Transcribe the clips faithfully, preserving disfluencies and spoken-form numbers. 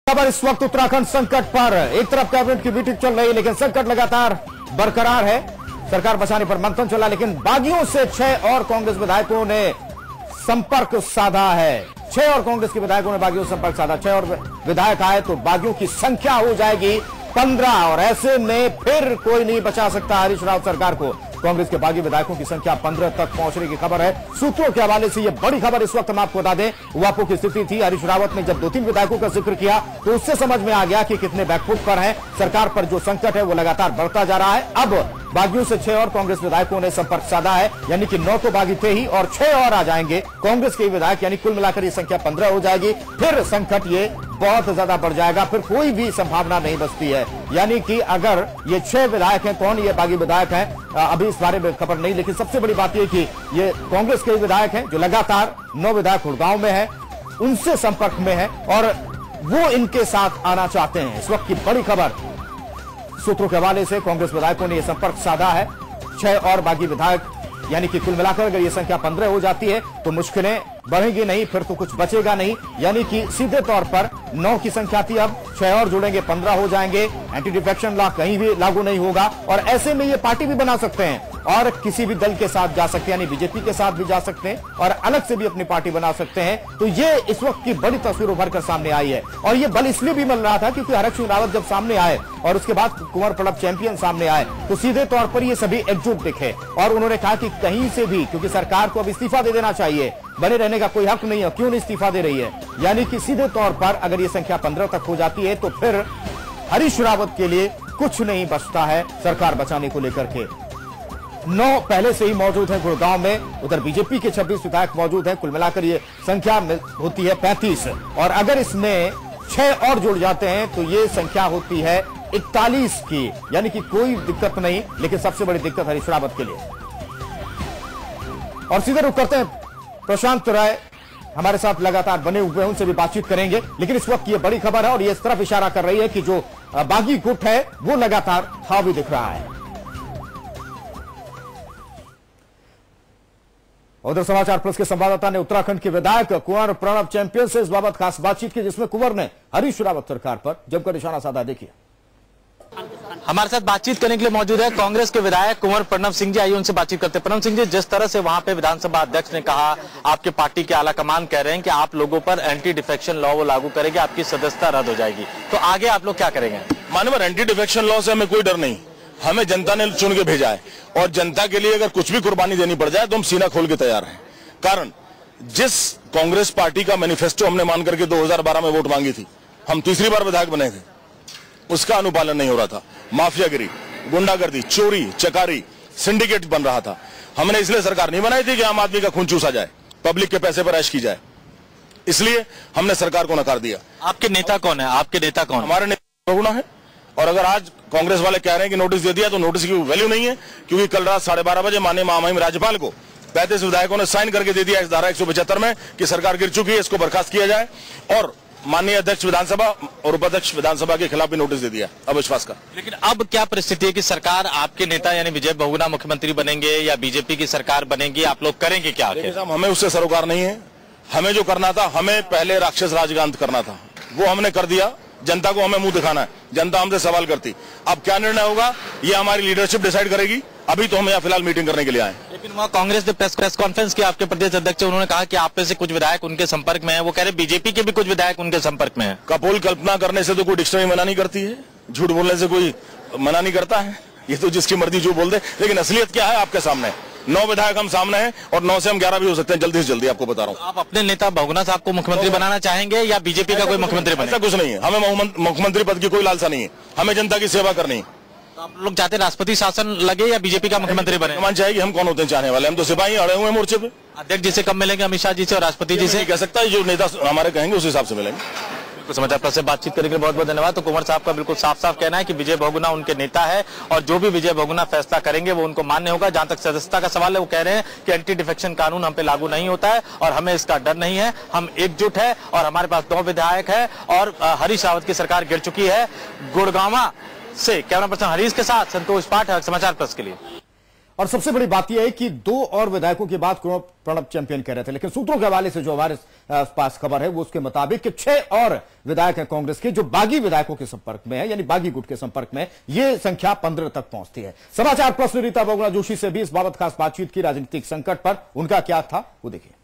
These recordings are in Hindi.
खबर इस वक्त उत्तराखंड संकट पर। एक तरफ कैबिनेट की मीटिंग चल रही, लेकिन संकट लगातार बरकरार है। सरकार बचाने पर मंथन चला, लेकिन बागियों से छह और कांग्रेस विधायकों ने संपर्क साधा है। छह और कांग्रेस के विधायकों ने बागियों से संपर्क साधा। छह और विधायक आए तो बागियों की संख्या हो जाएगी पंद्रह, और ऐसे में फिर कोई नहीं बचा सकता हरीश रावत सरकार को। कांग्रेस के बागी विधायकों की संख्या पंद्रह तक पहुंचने की खबर है। सूत्रों के हवाले से यह बड़ी खबर इस वक्त हम आपको बता दें। वापो की स्थिति थी। हरीश रावत ने जब दो तीन विधायकों का जिक्र किया तो उससे समझ में आ गया कि कितने बैकफुट पर है। सरकार पर जो संकट है वो लगातार बढ़ता जा रहा है। अब बागियों से छह और कांग्रेस विधायकों ने संपर्क साधा है, यानी कि नौ तो बागी थे ही और छह और आ जाएंगे कांग्रेस के विधायक, यानी कुल मिलाकर ये संख्या पंद्रह हो जाएगी। फिर संकट ये बहुत ज्यादा बढ़ जाएगा, फिर कोई भी संभावना नहीं बचती है। यानी कि अगर ये छह विधायक हैं, कौन ये बागी विधायक हैं अभी इस बारे में खबर नहीं, लेकिन सबसे बड़ी बात यह कि ये कांग्रेस के विधायक हैं जो लगातार नौ विधायक गुड़गांव में है, उनसे संपर्क में है और वो इनके साथ आना चाहते हैं। इस वक्त की बड़ी खबर सूत्रों के हवाले से कांग्रेस विधायकों ने यह संपर्क साधा है। छह और बागी विधायक, यानी कि कुल मिलाकर अगर ये संख्या पंद्रह हो जाती है तो मुश्किलें बढ़ेगी नहीं, फिर तो कुछ बचेगा नहीं। यानी कि सीधे तौर पर नौ की संख्या थी, अब छह और जुड़ेंगे, पंद्रह हो जाएंगे। एंटी डिफेक्शन लॉ कहीं भी लागू नहीं होगा और ऐसे में ये पार्टी भी बना सकते हैं और किसी भी दल के साथ जा सकते हैं, यानी बीजेपी के साथ भी जा सकते हैं और अलग से भी अपनी पार्टी बना सकते हैं। तो ये इस वक्त की बड़ी तस्वीर उभर कर सामने आई है और ये बल इसलिए भी मिल रहा था क्योंकि हरीश रावत जब सामने आए और उसके बाद कुंवर प्रणब चैंपियन सामने आए तो सीधे तौर पर ये सभी एकजुट दिखे और उन्होंने कहा कि कहीं से भी, क्योंकि सरकार को अब इस्तीफा दे देना चाहिए, बने रहने का कोई हक नहीं है, क्यों नहीं इस्तीफा दे रही है। यानी कि सीधे तौर पर अगर ये संख्या पंद्रह तक हो जाती है तो फिर हरीश रावत के लिए कुछ नहीं बचता है सरकार बचाने को लेकर के। नौ पहले से ही मौजूद है गुड़गांव में, उधर बीजेपी के छब्बीस विधायक मौजूद हैं। कुल मिलाकर ये संख्या होती है पैंतीस और अगर इसमें छह और जुड़ जाते हैं तो ये संख्या होती है इकतालीस की। यानी कि कोई दिक्कत नहीं, लेकिन सबसे बड़ी दिक्कत हरीश रावत के लिए। और सीधे रुक करते हैं, प्रशांत राय हमारे साथ लगातार बने हुए हैं, उनसे भी बातचीत करेंगे। लेकिन इस वक्त ये बड़ी खबर है और ये इस तरफ इशारा कर रही है कि जो बागी गुट है वो लगातार हावी दिख रहा है। उधर समाचार प्लस के संवाददाता ने उत्तराखंड के विधायक कुंवर प्रणब चैंपियन से इस बाबत खास बातचीत की, जिसमें कुंवर ने हरीश रावत सरकार पर जमकर निशाना साधा। देखिए, हमारे साथ बातचीत करने के लिए मौजूद है कांग्रेस के विधायक कुंवर प्रणब सिंह जी। आइए उनसे बातचीत करते हैं। प्रणब सिंह जी, जिस तरह से वहां पे विधानसभा अध्यक्ष ने कहा, आपके पार्टी के आला कमान कह रहे हैं कि आप लोगों पर एंटी डिफेक्शन लॉ वो लागू करेंगे, आपकी सदस्यता रद्द हो जाएगी, तो आगे आप लोग क्या करेंगे? मानवर, एंटी डिफेक्शन लॉ से हमें कोई डर नहीं, हमें जनता ने चुन के भेजा है और जनता के लिए अगर कुछ भी कुर्बानी देनी पड़ जाए तो हम सीना खोल के तैयार हैं। कारण जिस कांग्रेस पार्टी का मैनिफेस्टो हमने मान करके दो हजार बारह में वोट मांगी थी, हम तीसरी बार विधायक बने थे, उसका अनुपालन नहीं हो रहा था। माफियागिरी, गुंडागर्दी, चोरी चकारी, सिंडिकेट बन रहा था। हमने इसलिए सरकार नहीं बनाई थी कि आम आदमी का खून चूसा जाए, पब्लिक के पैसे पर ऐश की जाए, इसलिए हमने सरकार को नकार दिया। आपके नेता कौन है? आपके नेता कौन? हमारे नेता बहुगुणा है और अगर आज कांग्रेस वाले कह रहे हैं कि नोटिस दे दिया तो नोटिस की वैल्यू नहीं है, क्योंकि कल रात साढ़े बारह बजे माननीय महामहिम राज्यपाल को पैंतीस विधायकों ने साइन करके दे दिया इस धारा एक सौ पचहत्तर में कि सरकार गिर चुकी है, इसको बर्खास्त किया जाए, और माननीय अध्यक्ष विधानसभा और उपाध्यक्ष विधानसभा के खिलाफ भी नोटिस दे दिया अविश्वास का। लेकिन अब क्या परिस्थिति है कि सरकार, आपके नेता यानी विजय बहुगुणा मुख्यमंत्री बनेंगे या बीजेपी की सरकार बनेगी, आप लोग करेंगे क्या? हमें उससे सरोकार नहीं है। हमें जो करना था, हमें पहले राक्षस राज का अंत करना था, वो हमने कर दिया। जनता को हमें मुंह दिखाना है, जनता हमसे सवाल करती। अब क्या निर्णय होगा ये हमारी लीडरशिप डिसाइड करेगी। अभी तो हम यहाँ फिलहाल मीटिंग करने के लिए आए। लेकिन वहाँ कांग्रेस ने प्रेस प्रेस कॉन्फ्रेंस की, आपके प्रदेश अध्यक्ष, उन्होंने कहा कि आप में से कुछ विधायक उनके संपर्क में है, वो कह रहे बीजेपी के भी कुछ विधायक उनके संपर्क में है। कपोल कल्पना करने से तो कोई डिक्शनरी मना नहीं करती है, झूठ बोलने से कोई मना नहीं करता है, ये तो जिसकी मर्जी जो बोल दे। लेकिन असलियत क्या है आपके सामने, नौ विधायक हम सामने हैं और नौ से हम ग्यारह भी हो सकते हैं, जल्दी से जल्दी आपको बता रहा हूँ। आप अपने नेता बहुगुणा साहब को मुख्यमंत्री बनाना चाहेंगे या बीजेपी का कोई मुख्यमंत्री बने? ऐसा कुछ नहीं है, हमें मुख्यमंत्री पद की कोई लालसा नहीं है, हमें जनता की सेवा करनी है। तो आप लोग चाहते राष्ट्रपति शासन लगे या बीजेपी का मुख्यमंत्री बने? मान चाहेगी, हम कौन होते हैं चाहने वाले, हम तो सिपाही अड़े हुए मोर्चे पे। अध्यक्ष जी से कब मिलेंगे? अमित शाह जी से और राष्ट्रपति जी से? कह सकता है, जो नेता हमारे कहेंगे उस हिसाब से मिलेंगे। समाचार प्लस से बातचीत करने के लिए बहुत बहुत धन्यवाद। तो कुंवर साहब का बिल्कुल साफ साफ कहना है कि विजय बहुगुणा उनके नेता है और जो भी विजय बहुगुणा फैसला करेंगे वो उनको मान्य होगा। जहां तक सदस्यता का सवाल है, वो कह रहे हैं कि एंटी डिफेक्शन कानून हम पे लागू नहीं होता है और हमें इसका डर नहीं है, हम एकजुट है और हमारे पास दो विधायक है और हरीश रावत की सरकार गिर चुकी है। गुड़गांव से कैमरा पर्सन हरीश के साथ संतोष पाठक, समाचार प्लस के लिए। और सबसे बड़ी बात यह है कि दो और विधायकों की बात प्रणब चैंपियन कह रहे थे, लेकिन सूत्रों के हवाले से जो हमारे पास खबर है वो उसके मुताबिक कि छह और विधायक हैं कांग्रेस के जो बागी विधायकों के संपर्क में है, यानी बागी गुट के संपर्क में, ये संख्या पंद्रह तक पहुंचती है। समाचार प्लस ने रीता बहुगुणा जोशी से भी इस बाबत खास बातचीत की, राजनीतिक संकट पर उनका क्या था वो देखिए।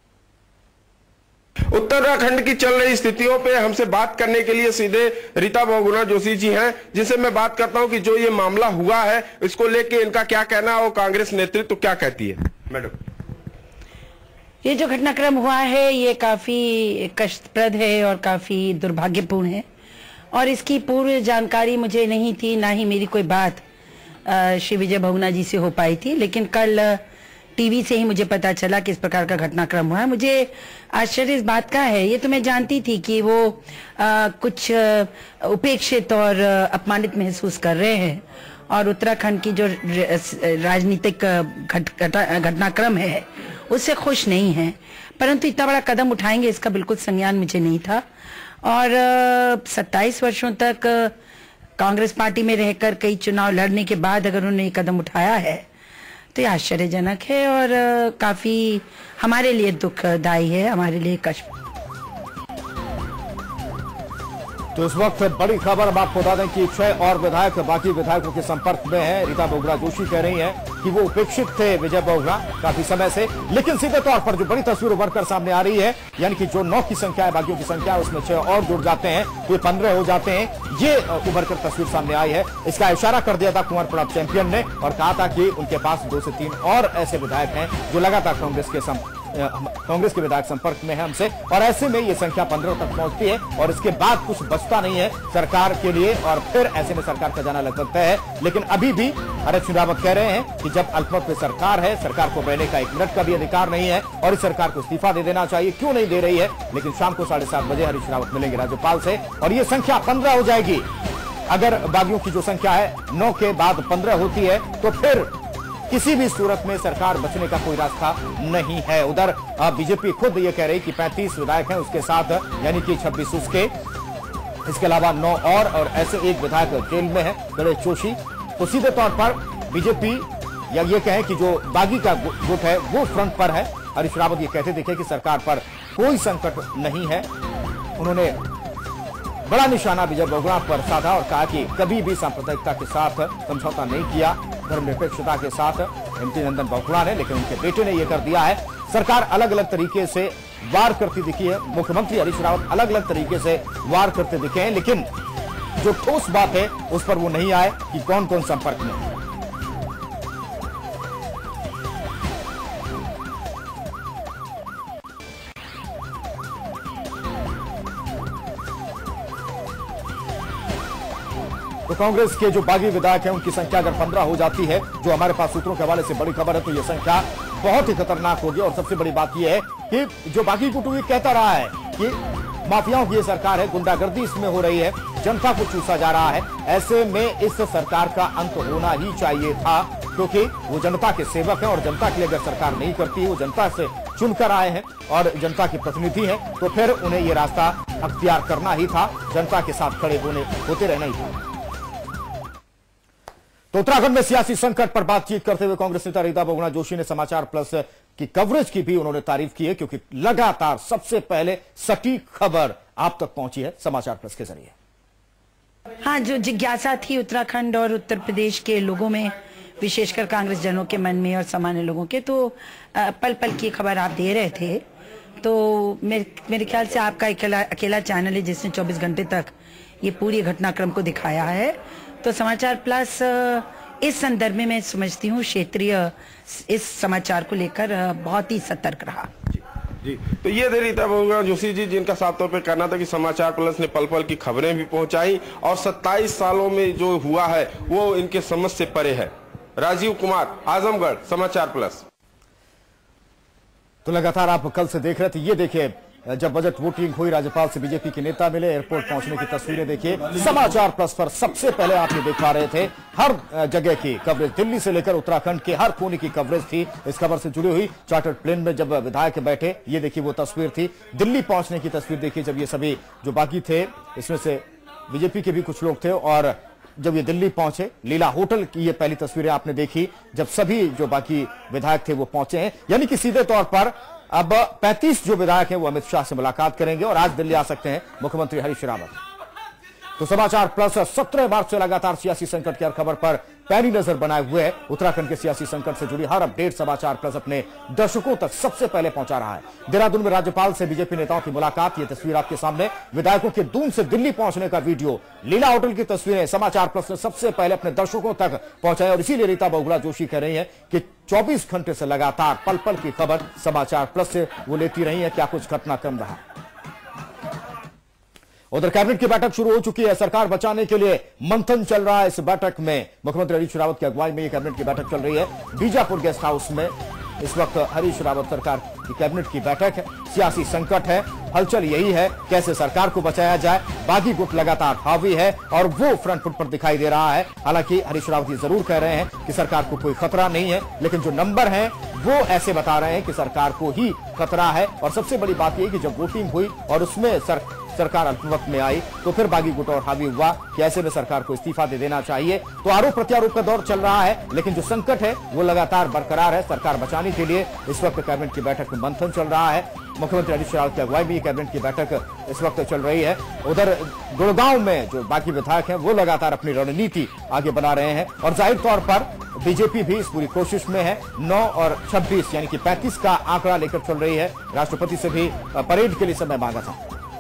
उत्तराखंड की चल रही स्थितियों पे हमसे बात करने के लिए सीधे रीता बहुगुणा जोशी जी हैं, जिनसे मैं बात करता हूं कि जो ये मामला हुआ है इसको लेके इनका क्या कहना है और कांग्रेस नेतृत्व तो क्या कहती है। मैडम, ये जो घटनाक्रम हुआ है ये काफी कष्टप्रद है और काफी दुर्भाग्यपूर्ण है और इसकी पूर्व जानकारी मुझे नहीं थी, ना ही मेरी कोई बात श्री विजय बहुगुणा जी से हो पाई थी, लेकिन कल टीवी से ही मुझे पता चला कि इस प्रकार का घटनाक्रम हुआ है। मुझे आश्चर्य इस बात का है, ये तो मैं जानती थी कि वो आ, कुछ उपेक्षित और अपमानित महसूस कर रहे हैं और उत्तराखंड की जो राजनीतिक घटनाक्रम है उससे खुश नहीं है, परंतु इतना बड़ा कदम उठाएंगे इसका बिल्कुल संज्ञान मुझे नहीं था। और सत्ताईस वर्षों तक कांग्रेस पार्टी में रहकर कई चुनाव लड़ने के बाद अगर उन्होंने ये कदम उठाया है तो ये आश्चर्यजनक है और काफी हमारे लिए दुखदायी है, हमारे लिए कष्ट। तो इस वक्त बड़ी खबर हम आपको बता दें कि छह और विधायक बाकी विधायकों के संपर्क में हैं। रीता बहुगुणा जोशी कह रही हैं कि वो उपेक्षित थे विजय बहुगुणा काफी समय से, लेकिन सीधे तौर पर जो बड़ी तस्वीर उभर कर सामने आ रही है, यानी कि जो नौ की संख्या है बाकियों की संख्या उसमें छह और जुड़ जाते हैं तो ये पंद्रह हो जाते हैं, ये उभर कर तस्वीर सामने आई है। इसका इशारा कर दिया था कुंवर प्रणब चैंपियन ने और कहा था कि उनके पास दो से तीन और ऐसे विधायक हैं जो लगातार कांग्रेस के कांग्रेस के विधायक संपर्क में है हमसे, और ऐसे में ये संख्या पंद्रह तक पहुंचती है और इसके बाद कुछ बचता नहीं है सरकार के लिए और फिर ऐसे में सरकार का जाना लगभग तय है। लेकिन अभी भी हरीश रावत कह रहे हैं कि जब अल्पमत में सरकार है, सरकार को बैठने का एक मिनट का भी अधिकार नहीं है और इस सरकार को इस्तीफा दे देना चाहिए। क्यों नहीं दे रही है? लेकिन शाम को साढ़े सात बजे हरीश रावत मिलेंगे राज्यपाल से और ये संख्या पंद्रह हो जाएगी। अगर बागियों की जो संख्या है नौ के बाद पंद्रह होती है तो फिर किसी भी सूरत में सरकार बचने का कोई रास्ता नहीं है। उधर बीजेपी खुद ये कह रही कि पैंतीस विधायक हैं उसके साथ, यानी कि छब्बीस उसके, इसके अलावा नौ और और ऐसे एक विधायक जेल में है गणेश जोशी। तो सीधे तौर पर बीजेपी या ये कहें कि जो बागी का गुट है वो फ्रंट पर है। हरीश रावत ये कहते दिखे कि सरकार पर कोई संकट नहीं है। उन्होंने बड़ा निशाना विजय बहुगुणा पर साधा और कहा कि कभी भी सांप्रदायिकता के साथ समझौता नहीं किया, धर्मनिरपेक्षता के साथ एमटी नंदन बहुगुणा ने, लेकिन उनके बेटे ने यह कर दिया है। सरकार अलग अलग तरीके से वार करती दिखी है, मुख्यमंत्री हरीश रावत अलग अलग तरीके से वार करते दिखे हैं, लेकिन जो ठोस बात है उस पर वो नहीं आए कि कौन कौन संपर्क में है। तो कांग्रेस के जो बागी विधायक हैं उनकी संख्या अगर पंद्रह हो जाती है, जो हमारे पास सूत्रों के हवाले से बड़ी खबर है, तो यह संख्या बहुत ही खतरनाक होगी। और सबसे बड़ी बात यह है कि जो बागी गुट कहता रहा है कि माफियाओं की ये सरकार है, गुंडागर्दी इसमें हो रही है, जनता को चूसा जा रहा है, ऐसे में इस सरकार का अंत होना ही चाहिए था, क्योंकि वो जनता के सेवक हैं और जनता के लिए अगर सरकार नहीं करती, वो जनता से चुनकर आए हैं और जनता के प्रतिनिधि हैं, तो फिर उन्हें ये रास्ता अख्तियार करना ही था, जनता के साथ खड़े होने होते रहना ही था। तो उत्तराखंड में सियासी संकट पर बातचीत करते हुए कांग्रेस नेता रीता बहुगुणा जोशी ने समाचार प्लस की कवरेज की भी उन्होंने तारीफ की है, क्योंकि लगातार सबसे पहले सटीक खबर आप तक पहुंची है समाचार प्लस के जरिए। हाँ, जो जिज्ञासा थी उत्तराखंड और उत्तर प्रदेश के लोगों में, विशेषकर कांग्रेस जनों के मन में और सामान्य लोगों के, तो पल पल की खबर आप दे रहे थे। तो मेरे मेरे ख्याल से आपका अकेला अकेला चैनल है जिसने चौबीस घंटे तक ये पूरी घटनाक्रम को दिखाया है। तो समाचार प्लस इस संदर्भ में मैं समझती हूँ क्षेत्रीय इस समाचार को लेकर बहुत ही सतर्क रहा। जी, जी। तो ये थे रीता बहुगुणा जोशी जी, जिनका साफ तौर पे कहना था कि समाचार प्लस ने पल पल की खबरें भी पहुंचाई और सत्ताईस सालों में जो हुआ है वो इनके समझ से परे है। राजीव कुमार, आजमगढ़, समाचार प्लस। तो लगातार आप कल से देख रहे थे, ये देखिए जब बजट वोटिंग हुई, राज्यपाल से बीजेपी के नेता मिले, एयरपोर्ट पहुंचने की तस्वीरें देखिए समाचार प्लस पर सबसे पहले आपने दिखा रहे थे। हर जगह की कवरेज, दिल्ली से लेकर उत्तराखंड के हर कोने की कवरेज थी इस खबर से जुड़ी हुई। चार्टर्ड प्लेन में जब विधायक बैठे, ये देखिए वो तस्वीर थी। दिल्ली पहुंचने की तस्वीर देखिए जब ये सभी जो बाकी थे, इसमें से बीजेपी के भी कुछ लोग थे और जब ये दिल्ली पहुंचे, लीला होटल की ये पहली तस्वीरें आपने देखी जब सभी जो बाकी विधायक थे वो पहुंचे हैं। यानी कि सीधे तौर पर अब पैंतीस जो विधायक हैं वो अमित शाह से मुलाकात करेंगे और आज दिल्ली आ सकते हैं मुख्यमंत्री हरीश रावत। तो समाचार प्लस सत्रह मार्च से लगातार सियासी संकट की हर खबर पर पैनी नजर बनाए हुए है। उत्तराखंड के सियासी संकट से जुड़ी हर अपडेट समाचार प्लस अपने दर्शकों तक सबसे पहले पहुंचा रहा है। देहरादून में राज्यपाल से बीजेपी नेताओं की मुलाकात, ये तस्वीर आपके सामने, विधायकों के दून से दिल्ली पहुंचने का वीडियो, लीला होटल की तस्वीरें समाचार प्लस ने सबसे पहले अपने दर्शकों तक पहुंचाई। और इसीलिए रीता बहुगुणा जोशी कह रही है कि चौबीस घंटे से लगातार पल पल की खबर समाचार प्लस से वो लेती रही है। क्या कुछ घटनाक्रम रहा। उधर कैबिनेट की बैठक शुरू हो चुकी है। सरकार बचाने के लिए मंथन चल रहा है। इस बैठक में मुख्यमंत्री हरीश रावत की अगुवाई में ये कैबिनेट की बैठक चल रही है। बीजापुर गेस्ट हाउस में इस वक्त हरीश रावत सरकार की कैबिनेट की बैठक है। सियासी संकट है, हलचल यही है कैसे सरकार को बचाया जाए। बागी गुट लगातार हावी है और वो फ्रंट फुट पर दिखाई दे रहा है। हालांकि हरीश रावत ये जरूर कह रहे हैं कि सरकार को कोई खतरा नहीं है, लेकिन जो नंबर है वो ऐसे बता रहे हैं कि सरकार को ही खतरा है। और सबसे बड़ी बात यह कि जब वोटिंग हुई और उसमें सर, सरकार अल्पमत में आई तो फिर बागी गुट और हावी हुआ कि ऐसे में सरकार को इस्तीफा दे देना चाहिए। तो आरोप प्रत्यारोप का दौर चल रहा है, लेकिन जो संकट है वो लगातार बरकरार है। सरकार बचाने के लिए इस वक्त कैबिनेट की बैठक में मंथन चल रहा है। मुख्यमंत्री हरीश रावत की अगुवाई में कैबिनेट की बैठक इस वक्त चल रही है। उधर गुड़गांव में जो बाकी विधायक हैं वो लगातार अपनी रणनीति आगे बना रहे हैं और जाहिर तौर पर बीजेपी भी इस पूरी कोशिश में है। नौ और छब्बीस यानी कि पैंतीस का आंकड़ा लेकर चल रही है। राष्ट्रपति से भी परेड के लिए समय मांगा था।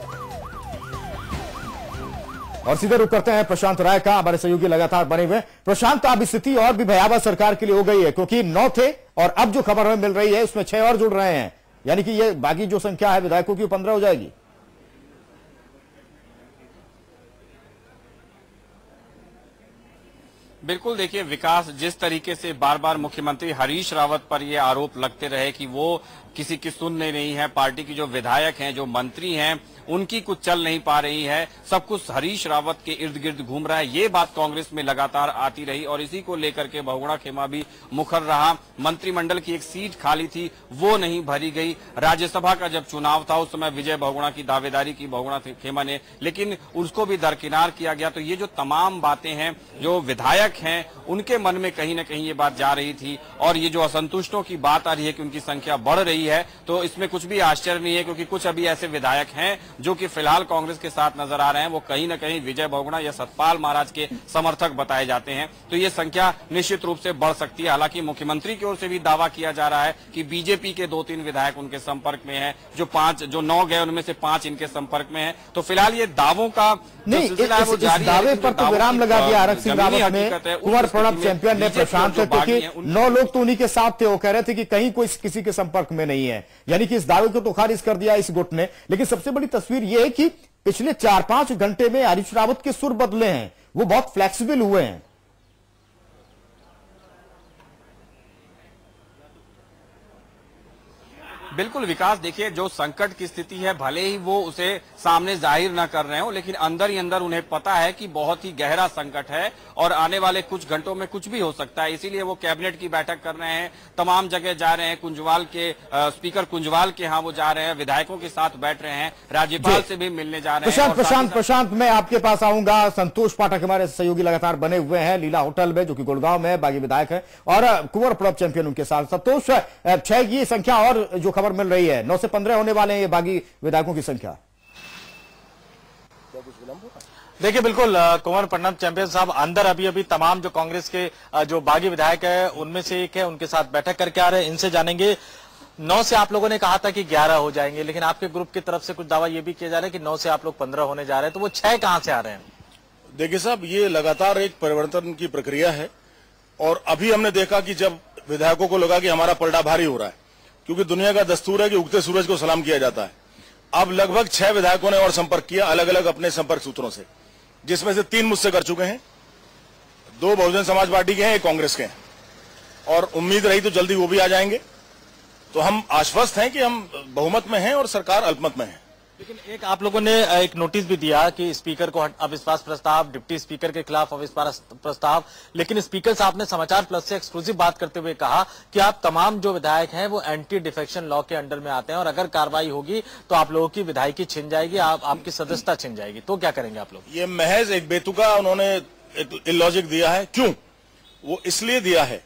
और सीधे रुक करते हैं प्रशांत राय का, हमारे सहयोगी लगातार बने हुए। प्रशांत, अब स्थिति और भी भयावह सरकार के लिए हो गई है क्योंकि नौ थे और अब जो खबर हमें मिल रही है उसमें छह और जुड़ रहे हैं, यानी कि ये बाकी जो संख्या है विधायकों की पंद्रह हो जाएगी। बिल्कुल, देखिए विकास, जिस तरीके से बार बार मुख्यमंत्री हरीश रावत पर ये आरोप लगते रहे कि वो किसी की सुनने नहीं है, पार्टी की जो विधायक हैं, जो मंत्री हैं, उनकी कुछ चल नहीं पा रही है, सब कुछ हरीश रावत के इर्द गिर्द घूम रहा है, ये बात कांग्रेस में लगातार आती रही और इसी को लेकर के बहुगुणा खेमा भी मुखर रहा। मंत्रिमंडल की एक सीट खाली थी, वो नहीं भरी गई। राज्यसभा का जब चुनाव था उस समय विजय बहुगुणा की दावेदारी की बहुगुणा खेमा ने, लेकिन उसको भी दरकिनार किया गया। तो ये जो तमाम बातें हैं, जो विधायक हैं उनके मन में कहीं ना कहीं ये बात जा रही थी और ये जो असंतुष्टों की बात आ रही है कि उनकी संख्या बढ़ रही है, तो इसमें कुछ भी आश्चर्य नहीं है क्योंकि कुछ अभी ऐसे विधायक हैं जो कि फिलहाल कांग्रेस के साथ नजर आ रहे हैं, वो कहीं ना कहीं विजय बहुगुणा या सतपाल महाराज के समर्थक बताए जाते हैं। तो ये संख्या निश्चित रूप से बढ़ सकती है। हालांकि मुख्यमंत्री की ओर से भी दावा किया जा रहा है कि बीजेपी के दो तीन विधायक उनके संपर्क में हैं, जो पांच जो नौ गए उनमें से पांच इनके संपर्क में हैं। तो फिलहाल ये दावों का नहीं, इस, इस, इस दावे पर तो विराम लगा दिया आरक सिंह रावत ने, कुंवर प्रणब चैंपियन ने, प्रशांत, क्योंकि नौ लोग तो उन्हीं के साथ थे। वो कह रहे थे कि कहीं कोई किसी के संपर्क में नहीं है, यानी कि इस दावे को तो खारिज कर दिया इस गुट ने। लेकिन सबसे बड़ी तस्वीर यह है कि पिछले चार पांच घंटे में हरीश रावत के सुर बदले हैं, वो बहुत फ्लेक्सिबल हुए हैं। बिल्कुल विकास, देखिए जो संकट की स्थिति है, भले ही वो उसे सामने जाहिर न कर रहे हो, लेकिन अंदर ही अंदर उन्हें पता है कि बहुत ही गहरा संकट है और आने वाले कुछ घंटों में कुछ भी हो सकता है। इसीलिए वो कैबिनेट की बैठक कर रहे हैं, तमाम जगह जा रहे हैं। कुंजवाल के आ, स्पीकर कुंजवाल के यहाँ वो जा रहे हैं, विधायकों के साथ बैठ रहे हैं, राज्यपाल से भी मिलने जा रहे हैं। प्रशांत प्रशांत प्रशांत मैं आपके पास आऊंगा। संतोष पाठक हमारे सहयोगी लगातार बने हुए हैं लीला होटल में, जो कि गुड़गांव में बागी विधायक है, और कुंवर प्रणब चैंपियन उनके साथ। संतोष, छह की संख्या और जो खबर मिल रही है, नौ से पंद्रह होने वाले हैं ये बागी विधायकों की संख्या। देखिए बिल्कुल, कुंवर प्रणब चैंपियन साहब अंदर अभी अभी तमाम जो कांग्रेस के जो बागी विधायक है उनमें से एक है, उनके साथ बैठक करके आ रहे हैं। इनसे जानेंगे, नौ से आप लोगों ने कहा था कि ग्यारह हो जाएंगे, लेकिन आपके ग्रुप की तरफ से कुछ दावा ये भी किया जा रहा है कि नौ से आप लोग पंद्रह होने जा रहे हैं, तो वो छह कहां से आ रहे हैं? देखिए साहब, ये लगातार एक परिवर्तन की प्रक्रिया है और अभी हमने देखा कि जब विधायकों को लगा कि हमारा पलड़ा भारी हो रहा है, क्योंकि दुनिया का दस्तूर है कि उगते सूरज को सलाम किया जाता है। अब लगभग छह विधायकों ने और संपर्क किया, अलग अलग अपने संपर्क सूत्रों से, जिसमें से तीन मुझसे कर चुके हैं, दो बहुजन समाज पार्टी के हैं, एक कांग्रेस के हैं, और उम्मीद रही तो जल्दी वो भी आ जाएंगे। तो हम आश्वस्त हैं कि हम बहुमत में हैं और सरकार अल्पमत में है। लेकिन एक आप लोगों ने एक नोटिस भी दिया कि स्पीकर को अविश्वास प्रस्ताव, डिप्टी स्पीकर के खिलाफ अविश्वास प्रस्ताव, लेकिन स्पीकर साहब ने समाचार प्लस से एक्सक्लूसिव बात करते हुए कहा कि आप तमाम जो विधायक हैं वो एंटी डिफेक्शन लॉ के अंडर में आते हैं और अगर कार्रवाई होगी तो आप लोगों की विधायकी छिन जाएगी, आप आपकी सदस्यता छिन जाएगी। तो क्या करेंगे आप लोग? ये महज एक बेतुका उन्होंने इलॉजिक दिया है। क्यों? वो इसलिए दिया है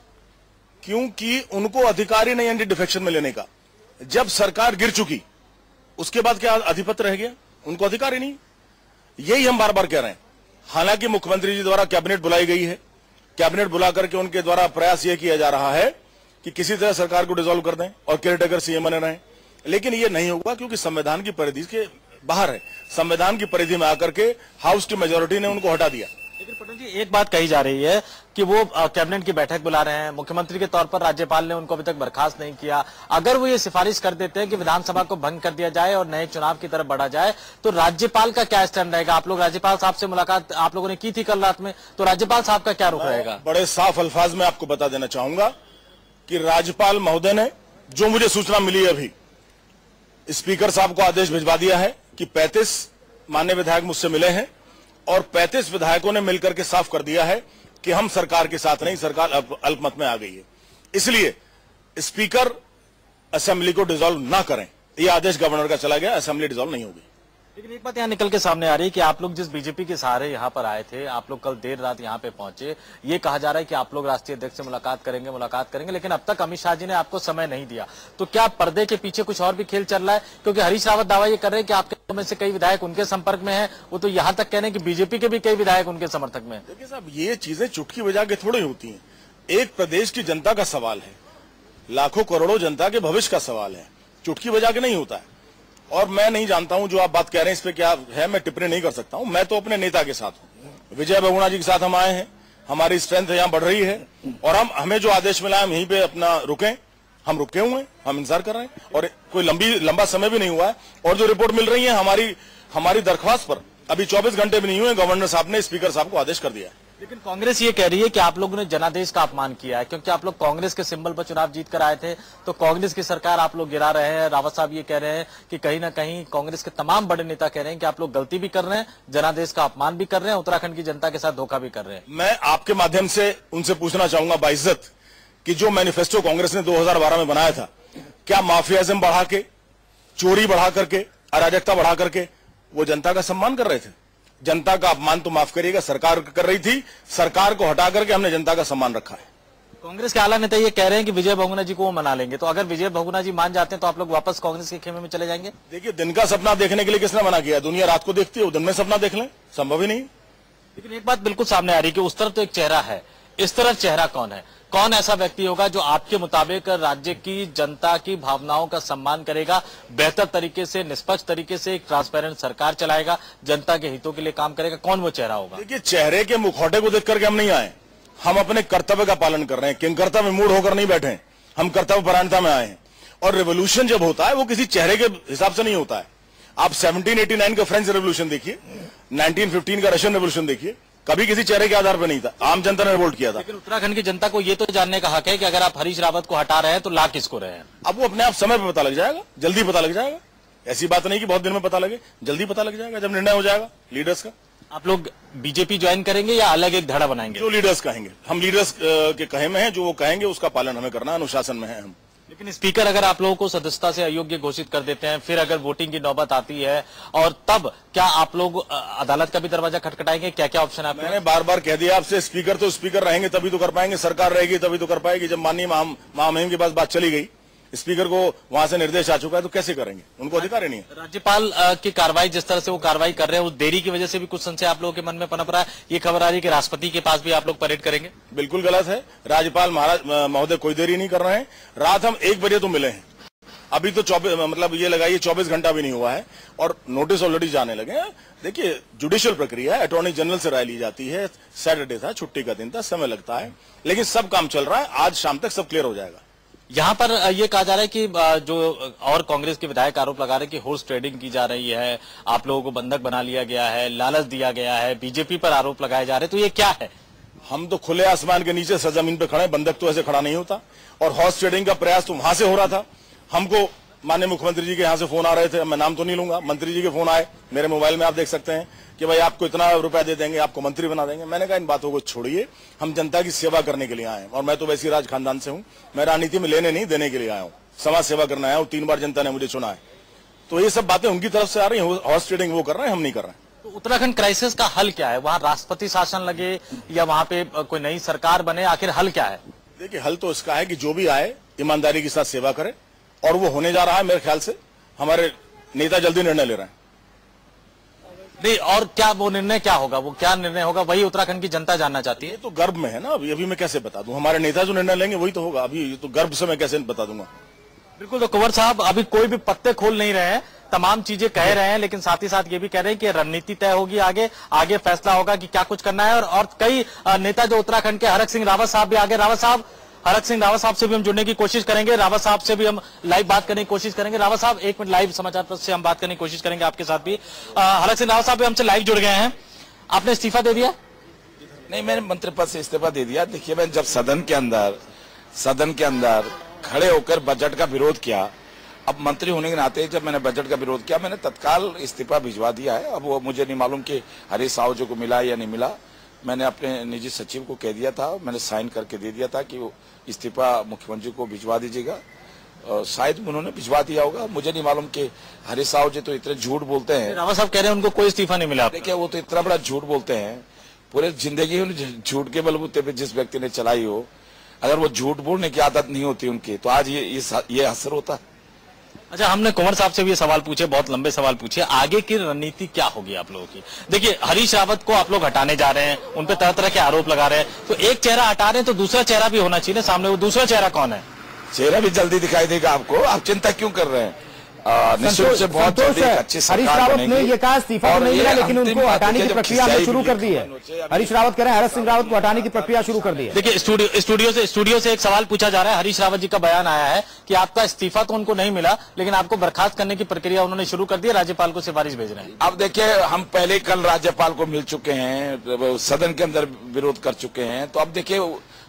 क्योंकि उनको अधिकार ही नहीं एंटी डिफेक्शन में लेने का। जब सरकार गिर चुकी उसके बाद क्या अधिपत्य रह गया? उनको अधिकार ही नहीं। यही हम बार बार कह रहे हैं। हालांकि मुख्यमंत्री जी द्वारा कैबिनेट बुलाई गई है, कैबिनेट बुला करके उनके द्वारा प्रयास यह किया जा रहा है कि किसी तरह सरकार को डिसॉल्व कर दें और केयरटेकर सीएम बने रहें, लेकिन ये नहीं होगा क्योंकि संविधान की परिधि के बाहर है। संविधान की परिधि में आकर के हाउस की मेजोरिटी ने उनको हटा दिया। लेकिन पटेल जी, एक बात कही जा रही है कि वो कैबिनेट की बैठक बुला रहे हैं, मुख्यमंत्री के तौर पर राज्यपाल ने उनको अभी तक बर्खास्त नहीं किया। अगर वो ये सिफारिश कर देते हैं कि विधानसभा को भंग कर दिया जाए और नए चुनाव की तरफ बढ़ा जाए, तो राज्यपाल का क्या स्टैंड रहेगा? आप लोग राज्यपाल साहब से मुलाकात आप लोगों ने की थी कल रात में, तो राज्यपाल साहब का क्या रुख रहेगा? बड़े साफ अल्फाज में आपको बता देना चाहूंगा कि राज्यपाल महोदय ने, जो मुझे सूचना मिली है अभी, स्पीकर साहब को आदेश भिजवा दिया है कि पैंतीस मान्य विधायक मुझसे मिले हैं और पैंतीस विधायकों ने मिलकर के साफ कर दिया है कि हम सरकार के साथ नहीं, सरकार अल्पमत में आ गई है, इसलिए स्पीकर असेंबली को डिसॉल्व ना करें। यह आदेश गवर्नर का चला गया, असेंबली डिसॉल्व नहीं होगी। लेकिन एक बात यहाँ निकल के सामने आ रही है कि आप लोग जिस बीजेपी के सहारे यहाँ पर आए थे, आप लोग कल देर रात यहाँ पे पहुंचे, ये कहा जा रहा है कि आप लोग राष्ट्रीय अध्यक्ष से मुलाकात करेंगे मुलाकात करेंगे लेकिन अब तक अमित शाह जी ने आपको समय नहीं दिया। तो क्या पर्दे के पीछे कुछ और भी खेल चल रहा है? क्योंकि हरीश रावत दावा ये कर रहे हैं कि आपके में से कई विधायक उनके संपर्क में है, वो तो यहाँ तक कह रहे हैं कि बीजेपी के भी कई विधायक उनके समर्थक में। देखिए साहब, ये चीजें चुटकी बजा के थोड़ी होती है। एक प्रदेश की जनता का सवाल है, लाखों करोड़ों जनता के भविष्य का सवाल है, चुटकी बजा के नहीं होता है। और मैं नहीं जानता हूं जो आप बात कह रहे हैं इस पे क्या है, मैं टिप्पणी नहीं कर सकता हूं। मैं तो अपने नेता के साथ हूं, विजय बहुगुणा जी के साथ हम आए हैं, हमारी स्ट्रेंथ यहाँ बढ़ रही है और हम हमें जो आदेश मिला हम यहीं पे अपना रुके, हम रुके हुए हैं, हम इंतजार कर रहे हैं और कोई लंबी लंबा समय भी नहीं हुआ है। और जो रिपोर्ट मिल रही है हमारी हमारी दरख्वास्त पर अभी चौबीस घंटे भी नहीं हुए, गवर्नर साहब ने स्पीकर साहब को आदेश कर दिया है। लेकिन कांग्रेस ये कह रही है कि आप लोगों ने जनादेश का अपमान किया है, क्योंकि आप लोग कांग्रेस के सिंबल पर चुनाव जीत कर आए थे, तो कांग्रेस की सरकार आप लोग गिरा रहे हैं। रावत साहब ये कह रहे हैं कि कहीं ना कहीं कांग्रेस के तमाम बड़े नेता कह रहे हैं कि आप लोग गलती भी कर रहे हैं, जनादेश का अपमान भी कर रहे हैं, उत्तराखंड की जनता के साथ धोखा भी कर रहे हैं। मैं आपके माध्यम से उनसे पूछना चाहूंगा बाइज्जत कि जो मैनिफेस्टो कांग्रेस ने दो हजार बारह में बनाया था, क्या माफियाइज्म बढ़ा के, चोरी बढ़ा करके, अराजकता बढ़ा करके वो जनता का सम्मान कर रहे थे? जनता का अपमान तो माफ करिएगा सरकार कर रही थी, सरकार को हटा करके हमने जनता का सम्मान रखा है। कांग्रेस के आला नेता ये कह रहे हैं कि विजय बहुगुणा जी को वो मना लेंगे, तो अगर विजय बहुगुणा जी मान जाते हैं तो आप लोग वापस कांग्रेस के खेमे में चले जाएंगे? देखिए, दिन का सपना देखने के लिए किसने मना किया? दुनिया रात को देखती है, वो दिन में सपना देख लें, संभव ही नहीं। लेकिन एक बात बिल्कुल सामने आ रही है कि उस तरफ तो एक चेहरा है, इस तरफ चेहरा कौन है? कौन ऐसा व्यक्ति होगा जो आपके मुताबिक राज्य की जनता की भावनाओं का सम्मान करेगा, बेहतर तरीके से, निष्पक्ष तरीके से एक ट्रांसपेरेंट सरकार चलाएगा, जनता के हितों के लिए काम करेगा? कौन वो चेहरा होगा? देखिए, चेहरे के मुखौटे को देख करके हम नहीं आए, हम अपने कर्तव्य का पालन कर रहे हैं। किंग कर्तव्य मूड होकर नहीं बैठे हैं, हम कर्तव्य परायणता में आए हैं। और रेवोल्यूशन जब होता है वो किसी चेहरे के हिसाब से नहीं होता है। आप सेवनटीन एटी नाइन का फ्रेंच रेवोल्यूशन देखिए, नाइनटीन फिफ्टीन का रशियन रेवोल्यूशन देखिए, कभी किसी चेहरे के आधार पर नहीं था, आम जनता ने रिवोल्ट किया था। लेकिन उत्तराखंड की जनता को ये तो जानने का हक है कि अगर आप हरीश रावत को हटा रहे हैं तो ला किसको रहे हैं? अब वो अपने आप समय पर पता लग जाएगा, जल्दी पता लग जाएगा। ऐसी बात नहीं कि बहुत दिन में पता लगे, जल्दी पता लग जाएगा जब निर्णय हो जाएगा लीडर्स का। आप लोग बीजेपी ज्वाइन करेंगे या अलग एक धड़ा बनाएंगे? जो लीडर्स कहेंगे, हम लीडर्स के कहे में हैं, जो वो कहेंगे उसका पालन हमें करना, अनुशासन में है हम। लेकिन स्पीकर अगर आप लोगों को सदस्यता से अयोग्य घोषित कर देते हैं, फिर अगर वोटिंग की नौबत आती है, और तब क्या आप लोग अदालत का भी दरवाजा खटखटाएंगे? क्या क्या ऑप्शन है? मैंने बार बार कह दिया आपसे, स्पीकर तो स्पीकर रहेंगे तभी तो कर पाएंगे, सरकार रहेगी तभी तो कर पाएगी। जब माननीय महामहिम के पास बात चली गई, स्पीकर को वहां से निर्देश आ चुका है, तो कैसे करेंगे? उनको अधिकार ही नहीं है। राज्यपाल की कार्रवाई जिस तरह से वो कार्रवाई कर रहे हैं, उस देरी की वजह से भी कुछ संशय आप लोगों के मन में पनप रहा है। ये खबर आ रही है कि राष्ट्रपति के पास भी आप लोग परेड करेंगे। बिल्कुल गलत है। राज्यपाल महाराज महोदय कोई देरी नहीं कर रहे हैं। रात हम एक बजे तो मिले हैं, अभी तो चौबीस मतलब ये लगाइए चौबीस घंटा भी नहीं हुआ है और नोटिस ऑलरेडी जाने लगे हैं। देखिए, जुडिशियल प्रक्रिया है, अटॉर्नी जनरल से राय ली जाती है। सैटरडे था, छुट्टी का दिन था, समय लगता है, लेकिन सब काम चल रहा है। आज शाम तक सब क्लियर हो जाएगा। यहाँ पर ये कहा जा रहा है कि जो और कांग्रेस के विधायक आरोप लगा रहे हैं कि हॉर्स ट्रेडिंग की जा रही है, आप लोगों को बंधक बना लिया गया है, लालच दिया गया है, बीजेपी पर आरोप लगाए जा रहे हैं, तो ये क्या है? हम तो खुले आसमान के नीचे सरजमीन पे खड़े, बंधक तो ऐसे खड़ा नहीं होता। और हॉर्स ट्रेडिंग का प्रयास तो वहां से हो रहा था। हमको माननीय मुख्यमंत्री जी के यहाँ से फोन आ रहे थे, मैं नाम तो नहीं लूंगा, मंत्री जी के फोन आए मेरे मोबाइल में, आप देख सकते हैं कि भाई आपको इतना रुपया दे देंगे, आपको मंत्री बना देंगे। मैंने कहा इन बातों को छोड़िए, हम जनता की सेवा करने के लिए आए हैं। और मैं तो वैसी राज खानदान से हूं, मैं राजनीति में लेने नहीं देने के लिए आया हूं, समाज सेवा करना आया हूं। तीन बार जनता ने मुझे चुना है, तो ये सब बातें उनकी तरफ से आ रही है। हॉर्स ट्रेडिंग वो कर रहे हैं, हम नहीं कर रहे हैं। तो उत्तराखंड क्राइसिस का हल क्या है? वहाँ राष्ट्रपति शासन लगे या वहाँ पे कोई नई सरकार बने, आखिर हल क्या है? देखिए, हल तो इसका है कि जो भी आए ईमानदारी के साथ सेवा करे, और वो होने जा रहा है। मेरे ख्याल से हमारे नेता जल्दी निर्णय ले रहे हैं। नहीं, और क्या वो निर्णय क्या होगा? वो क्या निर्णय होगा वही उत्तराखंड की जनता जानना चाहती है। ये तो गर्भ में है ना, अभी अभी मैं कैसे बता दूं? हमारे नेता जो निर्णय लेंगे वही तो होगा। अभी तो गर्भ से मैं कैसे बता दूंगा? बिल्कुल। तो कुंवर साहब अभी कोई भी पत्ते खोल नहीं रहे हैं, तमाम चीजें कह रहे हैं, लेकिन साथ ही साथ ये भी कह रहे हैं कि रणनीति तय होगी, आगे आगे फैसला होगा कि क्या कुछ करना है। और, और कई नेता जो उत्तराखंड के, हरक सिंह रावत साहब भी आगे, रावत साहब हरक सिंह रावत साहब से भी हम जुड़ने की कोशिश करेंगे, रावत साहब से भी हम लाइव बात करने की कोशिश करेंगे। रावत साहब एक मिनट, लाइव समाचार पत्र से हम बात करने की कोशिश करेंगे आपके साथ भी। हरक सिंह रावत साहब भी हमसे लाइव जुड़ गए हैं। आपने इस्तीफा दे दिया? नहीं, मैंने मंत्री पद से इस्तीफा दे दिया। देखिए, मैं जब सदन के अंदर सदन के अंदर खड़े होकर बजट का विरोध किया, अब मंत्री होने के नाते जब मैंने बजट का विरोध किया, मैंने तत्काल इस्तीफा भिजवा दिया है। अब वो मुझे नहीं मालूम कि हरीश साहू जी को मिला या नहीं मिला। मैंने अपने निजी सचिव को कह दिया था, मैंने साइन करके दे दिया था कि वो इस्तीफा मुख्यमंत्री को भिजवा दीजिएगा। शायद उन्होंने भिजवा दिया होगा, मुझे नहीं मालूम कि हरीश साहू जी तो इतने झूठ बोलते हैं। रावत साहब कह रहे हैं उनको कोई इस्तीफा नहीं मिला। देखिए, वो तो इतना बड़ा झूठ बोलते हैं, पूरे जिंदगी झूठ के बलबूते पे जिस व्यक्ति ने चलाई हो, अगर वो झूठ बोलने की आदत नहीं होती उनकी, तो आज ये ये असर होता। अच्छा, हमने कुंवर साहब से भी ये सवाल पूछे, बहुत लंबे सवाल पूछे, आगे की रणनीति क्या होगी आप लोगों की? देखिए, हरीश रावत को आप लोग हटाने जा रहे हैं, उन पे तरह तरह के आरोप लगा रहे हैं, तो एक चेहरा हटा रहे हैं तो दूसरा चेहरा भी होना चाहिए ना सामने। वो दूसरा चेहरा कौन है? चेहरा भी जल्दी दिखाई देगा आपको, आप चिंता क्यों कर रहे हैं? निश्चित से बहुत जल्दी अच्छी हरीश रावत ने ये कहा इस्तीफा तो नहीं मिला, लेकिन उनको हटाने की प्रक्रिया में शुरू कर दी है। हरीश रावत कह रहे हैं हरक सिंह रावत को हटाने की प्रक्रिया शुरू कर दी है। देखिए, स्टूडियो स्टूडियो से स्टूडियो से एक सवाल पूछा जा रहा है। हरीश रावत जी का बयान आया है कि आपका इस्तीफा तो उनको नहीं मिला, लेकिन आपको बर्खास्त करने की प्रक्रिया उन्होंने शुरू कर दी है, राज्यपाल को सिफारिश भेज रहे हैं। अब देखिए, हम पहले कल राज्यपाल को मिल चुके हैं, सदन के अंदर विरोध कर चुके हैं, तो अब देखिए